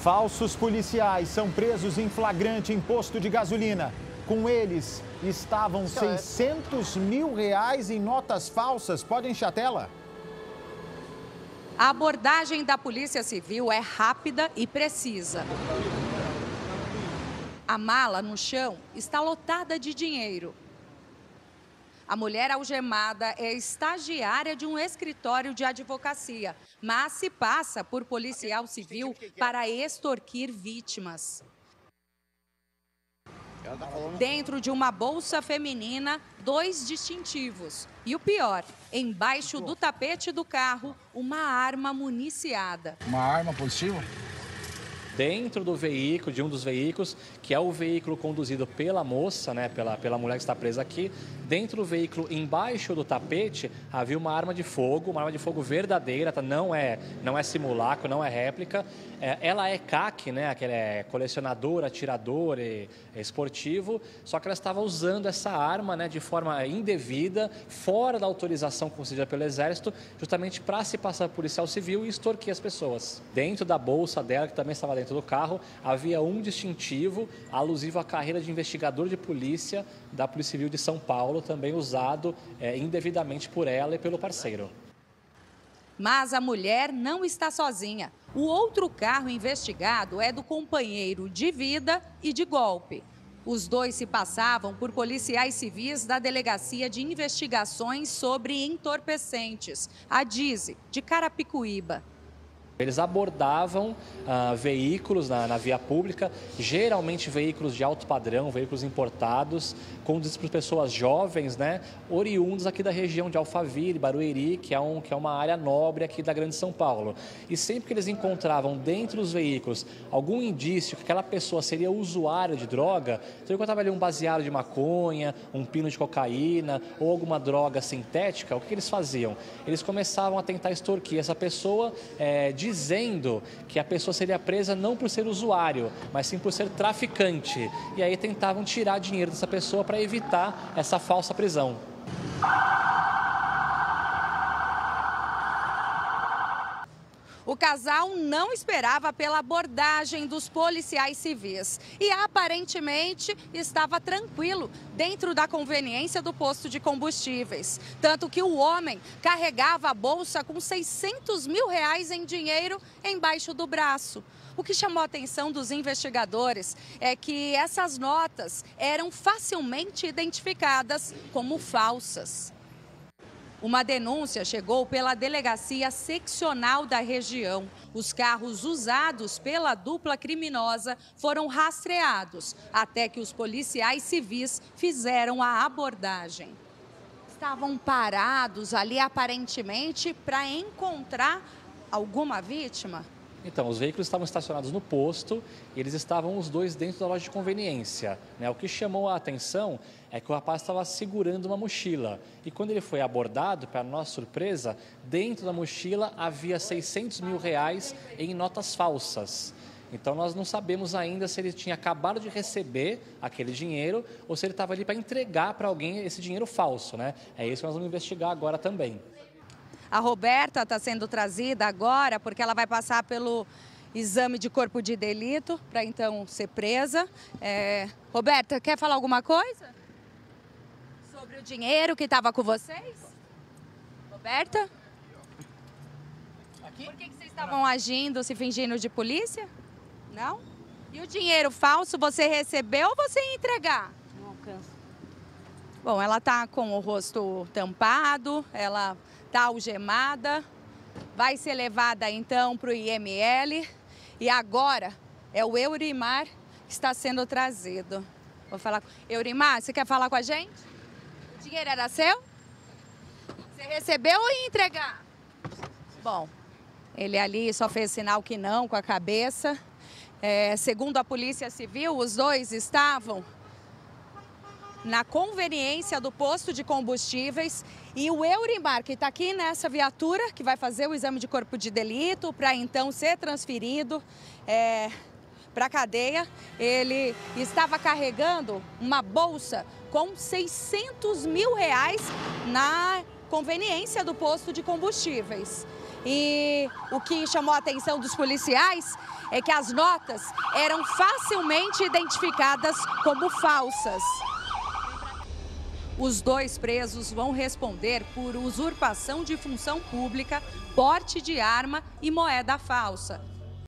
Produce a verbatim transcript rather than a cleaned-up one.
Falsos policiais são presos em flagrante em posto de gasolina. Com eles estavam seiscentos mil reais em notas falsas. Pode encher a tela? A abordagem da Polícia Civil é rápida e precisa. A mala no chão está lotada de dinheiro. A mulher algemada é estagiária de um escritório de advocacia, mas se passa por policial civil para extorquir vítimas. Dentro de uma bolsa feminina, dois distintivos. E o pior, embaixo do tapete do carro, uma arma municiada. Uma arma positiva? Dentro do veículo, de um dos veículos, que é o veículo conduzido pela moça, né, pela, pela mulher que está presa aqui, dentro do veículo, embaixo do tapete, havia uma arma de fogo, uma arma de fogo verdadeira, tá? não, é, não é simulacro, não é réplica. É, ela é C A C, né, que ela é colecionador, atirador e é esportivo, só que ela estava usando essa arma, né, de forma indevida, fora da autorização concedida pelo Exército, justamente para se passar por policial civil e extorquir as pessoas. Dentro da bolsa dela, que também estava dentro do carro, havia um distintivo alusivo à carreira de investigador de polícia da Polícia Civil de São Paulo, também usado é, indevidamente por ela e pelo parceiro. Mas a mulher não está sozinha. O outro carro investigado é do companheiro de vida e de golpe. Os dois se passavam por policiais civis da Delegacia de Investigações sobre Entorpecentes, a DISE, de Carapicuíba. Eles abordavam ah, veículos na, na via pública, geralmente veículos de alto padrão, veículos importados, conduzidos por pessoas jovens, né, oriundos aqui da região de Alphaville, Barueri, que é, um, que é uma área nobre aqui da Grande São Paulo. E sempre que eles encontravam dentro dos veículos algum indício que aquela pessoa seria usuária de droga, então encontrava ali um baseado de maconha, um pino de cocaína ou alguma droga sintética, o que eles faziam? Eles começavam a tentar extorquir essa pessoa, é, dizendo que a pessoa seria presa não por ser usuário, mas sim por ser traficante. E aí tentavam tirar dinheiro dessa pessoa para evitar essa falsa prisão. O casal não esperava pela abordagem dos policiais civis e aparentemente estava tranquilo dentro da conveniência do posto de combustíveis. Tanto que o homem carregava a bolsa com seiscentos mil reais em dinheiro embaixo do braço. O que chamou a atenção dos investigadores é que essas notas eram facilmente identificadas como falsas. Uma denúncia chegou pela Delegacia Seccional da região. Os carros usados pela dupla criminosa foram rastreados, até que os policiais civis fizeram a abordagem. Estavam parados ali, aparentemente, para encontrar alguma vítima? Então, os veículos estavam estacionados no posto e eles estavam os dois dentro da loja de conveniência, né? O que chamou a atenção é que o rapaz estava segurando uma mochila e quando ele foi abordado, para nossa surpresa, dentro da mochila havia seiscentos mil reais em notas falsas. Então, nós não sabemos ainda se ele tinha acabado de receber aquele dinheiro ou se ele estava ali para entregar para alguém esse dinheiro falso, né? É isso que nós vamos investigar agora também. A Roberta está sendo trazida agora porque ela vai passar pelo exame de corpo de delito para então ser presa. É... Roberta, quer falar alguma coisa? Sobre o dinheiro que estava com vocês? Roberta? Aqui? Por que, que vocês estavam agindo, se fingindo de polícia? Não? E o dinheiro falso você recebeu ou você ia entregar? Não alcanço. Bom, ela está com o rosto tampado, ela está algemada, vai ser levada então para o I M L e agora é o Eurimar que está sendo trazido. Vou falar. Eurimar, você quer falar com a gente? O dinheiro era seu? Você recebeu ou ia entregar? Bom, ele ali só fez sinal que não com a cabeça. É, segundo a Polícia Civil, os dois estavam na conveniência do posto de combustíveis e o Eurimar, que está aqui nessa viatura, que vai fazer o exame de corpo de delito para então ser transferido é, para a cadeia, ele estava carregando uma bolsa com seiscentos mil reais na conveniência do posto de combustíveis. E o que chamou a atenção dos policiais é que as notas eram facilmente identificadas como falsas. Os dois presos vão responder por usurpação de função pública, porte de arma e moeda falsa.